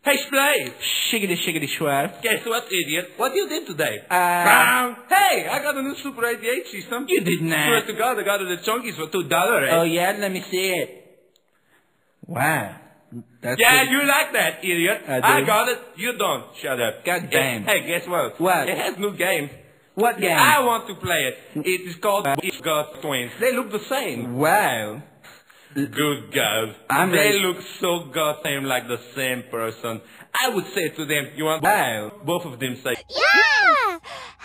Hey, Splay! Shiggity shiggity swell. Guess what, idiot? What you did today? Hey, I got a new Super 88 system. you did not. Swear to God, I got it at Chunky's for $2, eh? Oh yeah, let me see it. Wow. That's Yeah, pretty- you like that, idiot. I do. I got it. You don't. Shut up. God damn. Hey, guess what? What? It has new game. What game? I want to play it. It is called Abyssgard Twins. They look the same. Wow. Good God. I'm They ready. look so goddamn like the same person. I would say to them, you want Wow. both of them say, Yeah!